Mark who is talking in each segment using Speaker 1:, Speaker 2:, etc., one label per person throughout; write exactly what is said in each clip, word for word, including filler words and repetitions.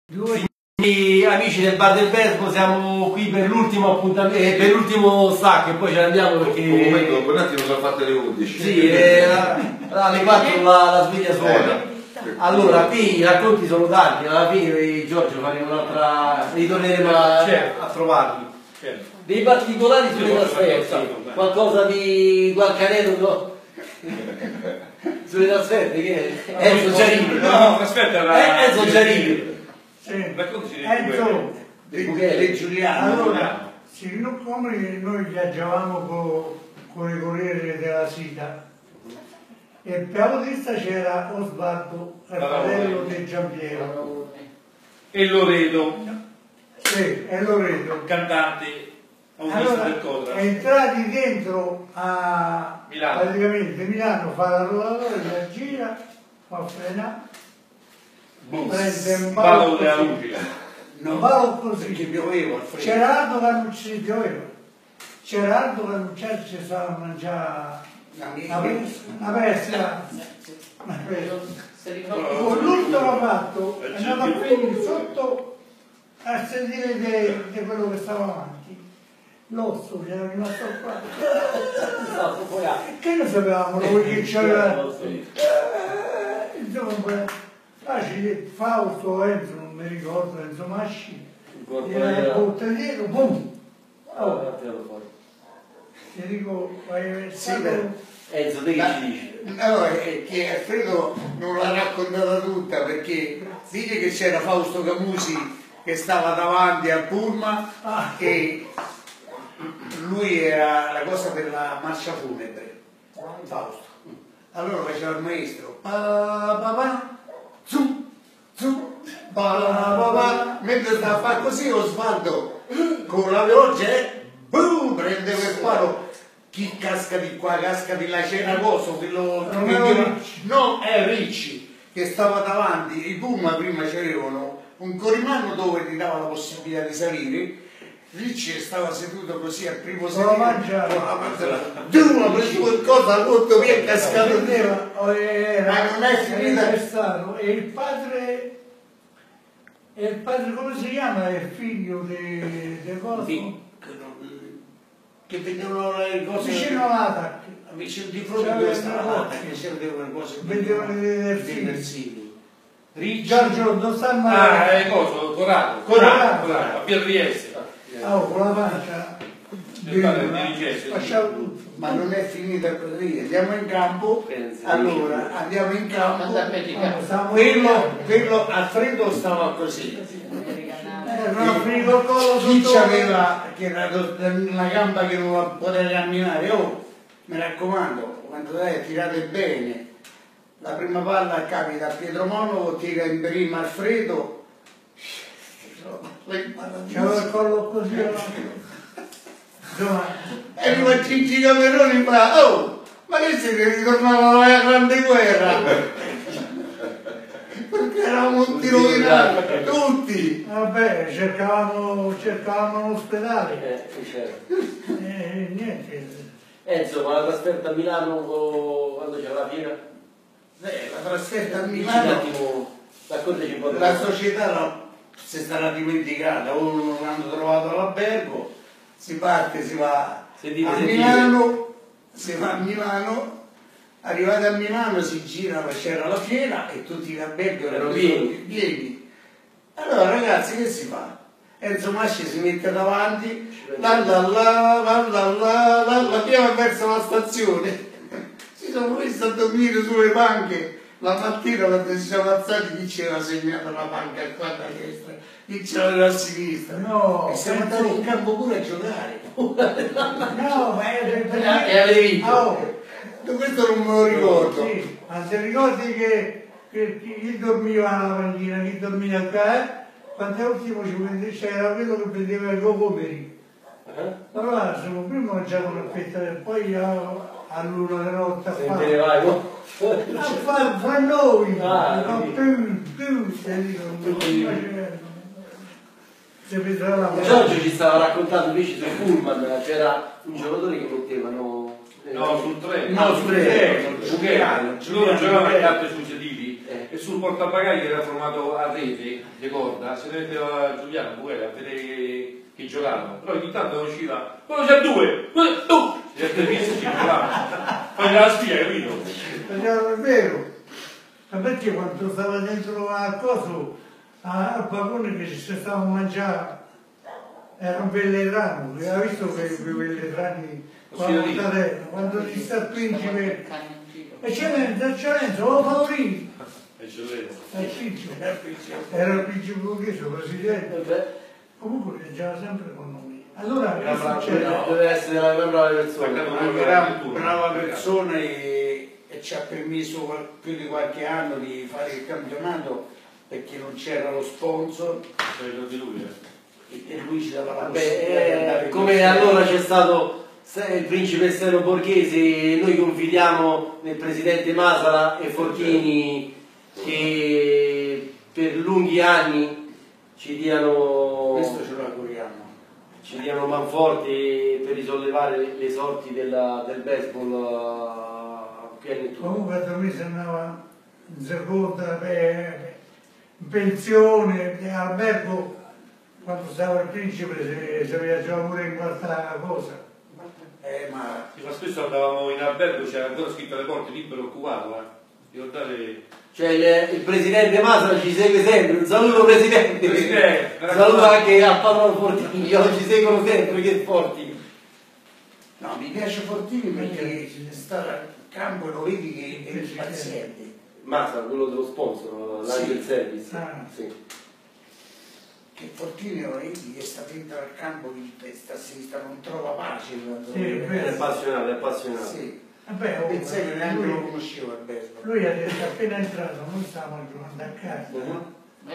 Speaker 1: Signori amici del Bar del Vespo, siamo qui per l'ultimo appuntamento, eh, per l'ultimo stacco e poi ce ne andiamo perché...
Speaker 2: Un momento, dopo un attimo sono fatte le undici.
Speaker 1: Sì, eh, alle quattro la, la sveglia suona.
Speaker 2: Eh.
Speaker 1: Allora, qui i racconti sono tanti, alla fine Giorgio faremo un'altra, ritorneremo a, certo. a trovarli. Certo. Dei particolari sulle trasferte, qualcosa di qualche aneddoto sulle trasferte che è Enzo Giarini.
Speaker 3: No, aspetta,
Speaker 1: la... Enzo Giarini.
Speaker 3: Sì. Raccontaci
Speaker 4: Enzo
Speaker 1: di Giuliano.
Speaker 4: Allora, siccome noi viaggiavamo con, con i Corriere della Sita, e per la testa c'era Osvaldo, il fratello di Giampiero.
Speaker 3: E Loreto.
Speaker 4: Sì, e Loreto.
Speaker 3: Cantanti,
Speaker 4: allora, del Codra. Entrati dentro a
Speaker 3: Milano.
Speaker 4: Praticamente Milano, fa la rotatore, la gira, fa frenare, prende un ballo così. Un ballo così.
Speaker 1: Perché pioveva.
Speaker 4: C'era altro che non ci pioveva. C'era altro che non ci stava a mangiare. Una pesca, con l'ultimo fatto è andato a finire sotto a sentire di quello che stava avanti. L'osso che era rimasto qua. Che noi sapevamo noi che c'era? Insomma, facile, Fausto, Enzo, non mi ricordo, Enzo Masci, il portiere, boom! Ti dico, vai
Speaker 1: sì, Enzo, te che ci dici?
Speaker 5: Allora, è che Alfredo non l'ha raccontata tutta perché dice che c'era Fausto Camusi che stava davanti al pullman ah. e lui era la cosa per la marcia funebre, Fausto. Allora faceva il maestro, pa, pa, pa, zu, zu, pa, pa, pa. Mentre stava a fare così Osvaldo con la veloce boom, prendeva il palo. Chi casca di qua, casca di là, c'era cosa, quello
Speaker 4: non era Ricci.
Speaker 5: No, è Ricci che stava davanti. I Puma prima c'avevano un corimano dove ti dava la possibilità di salire. Ricci stava seduto così al primo sedile. Tu ha preso qualcosa molto via, è cascato
Speaker 4: nero.
Speaker 5: Ma non è finita.
Speaker 4: E il padre, e il padre come si chiama? Il figlio di Costo?
Speaker 5: Che vendevano le cose
Speaker 4: vicino all'Atac,
Speaker 5: vicino di fronte a questa l'Atac, che c'erano le cose
Speaker 4: vendevano dei
Speaker 5: terzini.
Speaker 4: Giorgio non sta
Speaker 3: male. Ah, è cosa? Corato. Corato, Corato, a Via Trieste.
Speaker 4: Ah, con la pancia. Facciamo tutto.
Speaker 5: Ma non è finita così, andiamo in campo, allora andiamo in campo, quello, quello Alfredo stava così. Chi c'aveva che era una gamba che non poteva camminare, oh, mi raccomando, quando dai tirate bene, la prima palla capita a Pietro Monaco, tira in prima Alfredo,
Speaker 4: c'aveva il collo così,
Speaker 5: e arriva Gigi Cameroni e fa, oh, ma che siete ritornati alla grande guerra? Perché eravamo tutti rovinati, tutti!
Speaker 4: Vabbè, cercavamo, cercavamo l'ospedale.
Speaker 1: Eh, certo.
Speaker 4: E niente.
Speaker 1: Enzo, ma la trasferta a Milano quando c'era la fiera?
Speaker 5: Eh, la trasferta a Milano, la società la, si sarà dimenticata, o non hanno trovato l'albergo, si parte, si va
Speaker 1: si
Speaker 5: a Milano, si va a Milano. Arrivati a Milano si gira, c'era la fiera e tutti gli alberghi erano pieni. Allora ragazzi che si fa? Enzo Masci si mette davanti, la la la la la la la la andiamo verso la stazione. Si sono messi a dormire sulle panche. La mattina quando si sono alzati chi c'era segnato la panca qua a destra, chi c'era a sinistra.
Speaker 4: No,
Speaker 5: e siamo andati in campo pure a giocare.
Speaker 4: No, ma è per
Speaker 1: e avete vinto.
Speaker 4: Questo
Speaker 5: non me lo ricordo.
Speaker 4: Sì, ma ti ricordi che, che chi dormiva alla panchina, chi dormiva qua, eh? Quando ultimo c'era quello che prendeva i cocomeri. Allora sono prima mangiato una fetta e poi all'una della notte a fare. A fare fra noi.
Speaker 1: Ah,
Speaker 4: più, più,
Speaker 1: Giorgio ci stava raccontando invece sul pullman, c'era un giocatore che mettevano
Speaker 3: no sul treno
Speaker 1: no sul treno
Speaker 3: loro giocavano a carte sui sedili e sul portabagagli era formato a rete, ricorda, se ne metteva Giuliano Buela a vedere chi giocava, però ogni tanto usciva, quello c'è due, tu! Certe piste ci giocava, fai la spia, capito?
Speaker 4: È vero, ma perché quando stava dentro a coso, al vagone che ci stavamo mangiando, era un velletrano, aveva visto quei velletrani quando, quando ci sta il principe, eccellenza, eccellenza, oh Favorino!
Speaker 3: Eccellenza.
Speaker 4: Era il principe borghese, presidente. Comunque viaggiava sempre con noi. Allora
Speaker 1: deve essere una brava persona.
Speaker 5: Era una brava persona e, e ci ha permesso più di qualche anno di fare il campionato perché non c'era lo sponsor.
Speaker 3: Di lui,
Speaker 5: eh. E lui ci dava la
Speaker 1: possibilità. Come allora c'è stato il principe Steno Borghese, noi confidiamo nel presidente Masala e Forchini che per lunghi anni ci diano,
Speaker 5: questo ce lo auguriamo,
Speaker 1: ci diano manforti per risollevare le sorti della, del baseball qui a Nettuno.
Speaker 4: Comunque per me si andava in seconda, in pensione, in albergo, quando stava il principe si, si viaggiava pure in qualche cosa.
Speaker 5: Eh, ma...
Speaker 3: ma spesso andavamo in albergo, c'era ancora scritto alle porte libero occupato, eh. Ricordate...
Speaker 1: Cioè il, il presidente Masala ci segue sempre, un saluto presidente,
Speaker 3: presidente
Speaker 1: un saluto anche al padrone Fortini, ci seguono sempre, che Fortini.
Speaker 5: No, mi piace Fortini perché sta al campo e lo vedi che è impaziente.
Speaker 1: Masala, quello dello sponsor, l'Angel
Speaker 5: sì.
Speaker 1: Service.
Speaker 5: Ah.
Speaker 1: Sì.
Speaker 5: Che Fortini lo vedi che sta dentro al campo di testa a sinistra, non trova pace.
Speaker 4: Sì,
Speaker 1: è appassionato, è appassionato.
Speaker 5: Sì.
Speaker 4: Vabbè, oh,
Speaker 5: pensai che neanche
Speaker 4: lui,
Speaker 5: lo conoscevo il baseball.
Speaker 4: Lui ha detto appena entrato, noi stavamo giocando a casa.
Speaker 1: Uh-huh.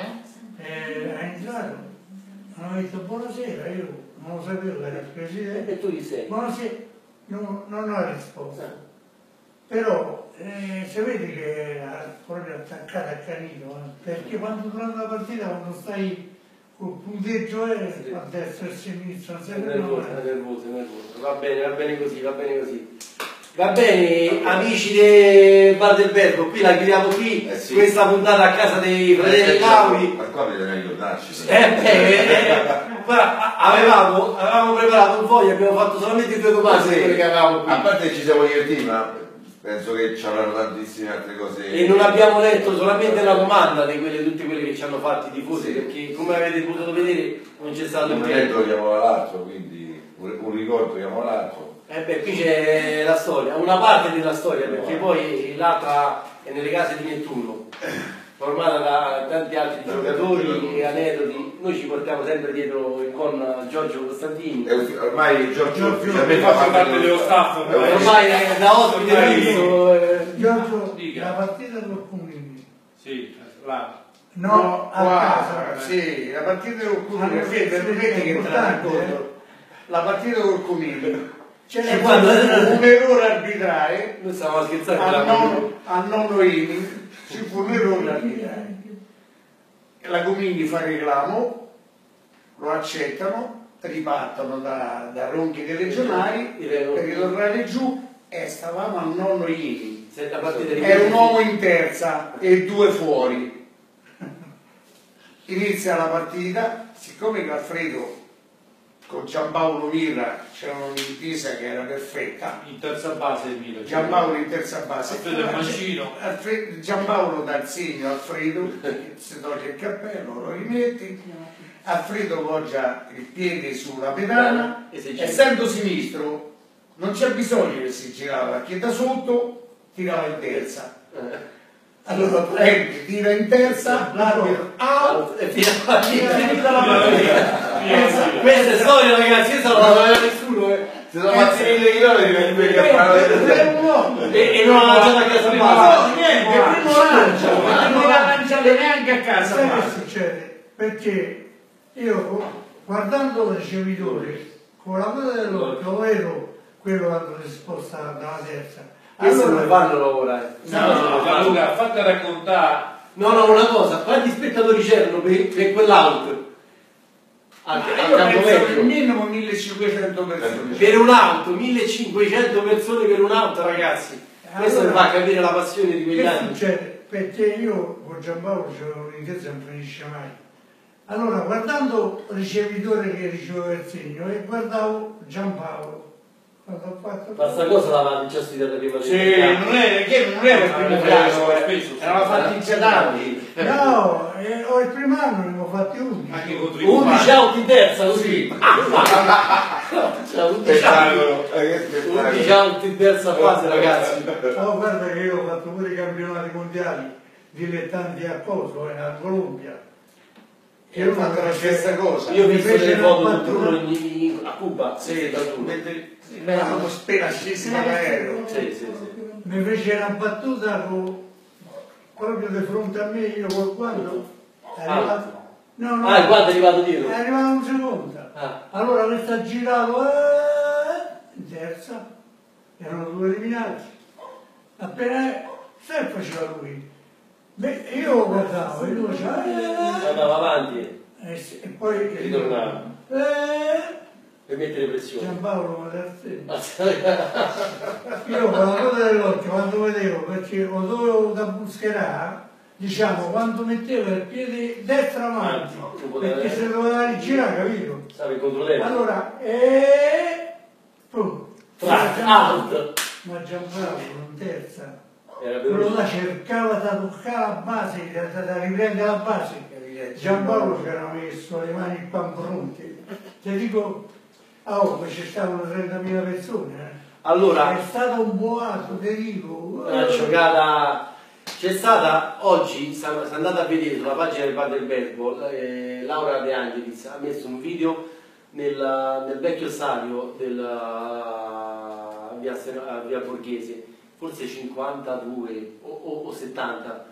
Speaker 4: Eh, è entrato, hanno detto buonasera, io non lo sapevo, era il presidente.
Speaker 1: E tu chi sei?
Speaker 4: Buonasera, non, non ho risposto. Ah. Però eh, si vede che era proprio attaccato a canino, eh, perché quando durante la partita, quando stai col punteggio è sì. A destra e a sinistra, non
Speaker 1: è nervoso, è nervoso, è nervoso. Va bene, va bene così, va bene così. Va bene, amici del Bar del Verbo, qui la chiudiamo qui, eh sì. Questa puntata a casa dei fratelli Cauri.
Speaker 2: Ma qua bisogna aiutarci.
Speaker 1: Eh beh, eh, guarda, avevamo, avevamo preparato un foglio, abbiamo fatto solamente due domande sì. Che avevamo qui.
Speaker 2: A parte che ci siamo divertiti, ma penso che ci avranno tantissime altre cose.
Speaker 1: E non abbiamo letto solamente la domanda di quelle, tutte quelle che ci hanno fatto i tifosi, sì. Perché come avete potuto vedere non c'è stato
Speaker 2: un evento chiamava l'altro, quindi un ricordo chiamava l'altro.
Speaker 1: Eh beh, qui c'è la storia, una parte della storia, perché poi l'altra è nelle case di Nettuno, formata da tanti altri giocatori e aneddoti. Noi ci portiamo sempre dietro il con Giorgio Costantini.
Speaker 2: E ormai Giorgio
Speaker 3: ufficialmente fa parte dello staff.
Speaker 1: Ormai è da ospite fisso. Eh.
Speaker 4: Giorgio, la partita del Comuni.
Speaker 3: Sì, là.
Speaker 4: No, no a casa.
Speaker 5: Sì, la partita del Comuni, perché permetti che entrare d'accordo. La partita col Comuni. C'è un errore arbitrale,
Speaker 1: noi stavamo scherzando
Speaker 5: a nono, a nono inning ci fu un errore arbitrale. La Comini fa reclamo, lo accettano, ripartono da, da Ronchi dei Legionari per ritornare giù e stavamo a nono inning. Era un uomo in terza e due fuori. Inizia la partita, siccome che Alfredo con Giampaolo Mira c'era un'intesa che era perfetta.
Speaker 3: In terza base Mira.
Speaker 5: Giampaolo in terza base.
Speaker 3: Alfredo il Mancino.
Speaker 5: Alfredo, Giampaolo dà il segno a Alfredo, che si toglie il cappello, lo rimetti. Alfredo poggia il piede sulla pedana, essendo sinistro non c'è bisogno che si girava, perché da sotto tirava in terza. Allora prendi, tira in terza, l'arbitro out e finita la partita.
Speaker 1: Questa è storia, ragazzi, io non la sapeva nessuno, eh.
Speaker 2: Si sono fatti mille chilometri per
Speaker 1: e non la lanciata a casa base.
Speaker 5: Niente, primo lancia, non la lanciate neanche a casa.
Speaker 4: Sai che succede? Perché io guardando il ricevitore con la coda dell'occhio vedo quello quando si sposta dalla terza.
Speaker 1: Questo non fanno lavorare.
Speaker 3: No, no, Gianluca, fate raccontare.
Speaker 1: No, no, una cosa, quanti spettatori c'erano per, per quell'out?
Speaker 5: Al, al campo vecchio? Minimo millecinquecento persone.
Speaker 1: Per un'auto, millecinquecento persone per un'auto, ragazzi. Questo allora, mi fa capire la passione di quegli
Speaker 4: che
Speaker 1: anni.
Speaker 4: Succede? perché io con Giampaolo c'avevo un'intesa non finisce mai. Allora, guardando il ricevitore che riceveva il segno, e guardavo Giampaolo. Quando ho fatto...
Speaker 1: Ma sta cosa l'avevamo già studiata prima di
Speaker 5: Sì, non è, che non era il primo caso, eravamo fatti già tanti.
Speaker 4: No, eh, ho il primo anno, ne ho fatti undici.
Speaker 3: Anche contro i
Speaker 1: undici out in terza, così.
Speaker 2: Spettacolo, eh, che spettacolo.
Speaker 1: undici out in terza fase, ragazzi.
Speaker 4: Oh, guarda che io ho fatto pure i campionati mondiali dilettanti a Coso, eh, a Colombia.
Speaker 5: E ho fatto la stessa cosa.
Speaker 1: Io ho visto
Speaker 4: Invece
Speaker 1: delle
Speaker 4: non
Speaker 1: foto
Speaker 4: fatto
Speaker 1: di Bruno
Speaker 4: una-
Speaker 1: in- a Cuba.
Speaker 5: Sì,
Speaker 1: da Bruno.
Speaker 5: mentre eravamo appena scesi dall'aereo.
Speaker 1: Sì, sì, sì.
Speaker 4: Mi fece una battuta con- proprio di fronte a me, io col guanto. È arrivato. No, no,
Speaker 1: Ah, il guardo è arrivato dietro.
Speaker 4: è arrivato un secondo.
Speaker 1: Ah.
Speaker 4: Allora questo ha girato eh, in terza, erano due eliminati. Appena se faceva lui. Beh, io guardavo e lui faceva eh,
Speaker 1: Andava avanti
Speaker 4: e, sì, e poi
Speaker 1: ritornava
Speaker 4: eh,
Speaker 1: per mettere pressione.
Speaker 4: Giampaolo mi dà il segno. Io con la coda dell'occhio quando vedevo, perché lo dovevo capuscherare, diciamo, quando mettevo il piede destra avanti, perché se doveva girare, capito?
Speaker 1: Stava in controtempo.
Speaker 4: Allora, e pum,
Speaker 1: Tra- out.
Speaker 4: ma Giampaolo in terza,
Speaker 1: Era
Speaker 4: quello
Speaker 1: venuto.
Speaker 4: là cercava da toccare la base, da, da riprendere la base. Giampaolo ci era messo le mani qua pronte. Ti dico, oh, ma ci stavano trentamila persone. Eh.
Speaker 1: Allora,
Speaker 4: È stato un boato, ti dico.
Speaker 1: una giocata c'è stata oggi, sta, sta andata a vedere sulla pagina del Padre Baseball, eh, Laura De Angelis ha messo un video nel, nel vecchio stadio della via, Sen- via Borghese, forse cinquantadue o, o, o settanta,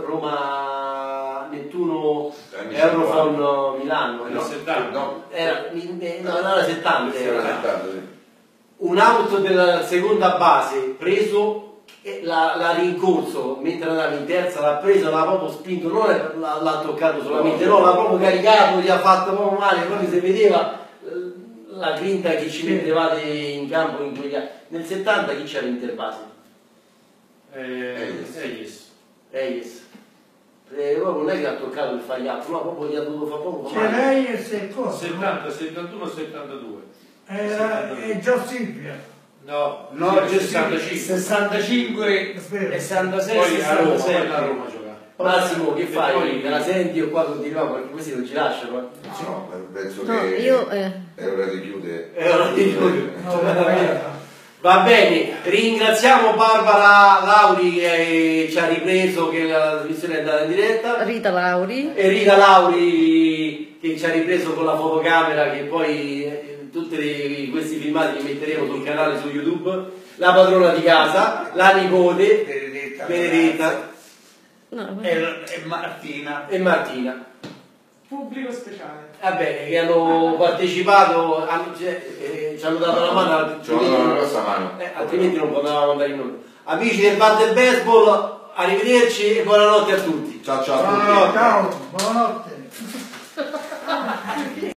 Speaker 1: Roma Nettuno Eurofon Milano,
Speaker 3: Nel
Speaker 1: no?
Speaker 3: settanta.
Speaker 2: No,
Speaker 1: Era, no, no, era settanta,
Speaker 2: era
Speaker 1: era.
Speaker 2: settanta, sì.
Speaker 1: Un auto della seconda base preso, e l'ha, l'ha rincorso mentre andava in terza, l'ha preso, l'ha proprio spinto, non è- l'ha, l'ha toccato solamente, no, l'ha proprio caricato, gli ha fatto proprio male, proprio si vedeva eh, la grinta che ci mettevate in campo in quegli anni. Nel settanta chi c'era Interbase?
Speaker 3: Eh, eh, yes.
Speaker 1: Reyes. Eh, proprio non è che ha toccato il fagliato, no, proprio gli ha dovuto fare proprio
Speaker 4: C'è
Speaker 1: male.
Speaker 4: lei e se cosa?
Speaker 3: settanta, settantuno, settantadue.
Speaker 4: Era e Gio Silvia.
Speaker 3: No,
Speaker 5: No,
Speaker 3: sì, sessantacinque.
Speaker 5: sessantacinque e sessantasei,
Speaker 3: Poi a Roma,
Speaker 5: sessantasei.
Speaker 3: poi a Roma giocava.
Speaker 1: Massimo, che
Speaker 3: E
Speaker 1: fai?
Speaker 3: poi-
Speaker 1: Me la senti o qua continuiamo? Perché questi non ci lasciano. eh.
Speaker 2: No, penso
Speaker 6: No,
Speaker 2: che
Speaker 6: io, eh.
Speaker 2: è ora di chiudere.
Speaker 1: È ora di chiudere.
Speaker 4: No, veramente.
Speaker 1: Va bene, ringraziamo Barbara Lauri che ci ha ripreso, che la trasmissione è andata in diretta,
Speaker 6: Rita Lauri.
Speaker 1: e Rita Lauri che ci ha ripreso con la fotocamera, che poi eh, tutti questi filmati li metteremo sul canale su YouTube, la padrona di casa, la nipote
Speaker 5: Benedetta,
Speaker 1: Benedetta
Speaker 6: No,
Speaker 5: e, e Martina.
Speaker 1: e Martina.
Speaker 7: Pubblico speciale.
Speaker 1: Va bene, che hanno partecipato, hanno- cioè, eh, ci hanno dato la mano,
Speaker 2: Ci ho dato una grossa mano.
Speaker 1: eh, altrimenti non potevamo andare in onda. Amici del Bar del Baseball, arrivederci e buonanotte a tutti.
Speaker 2: Ciao ciao a tutti.
Speaker 4: Ciao, ciao, buonanotte.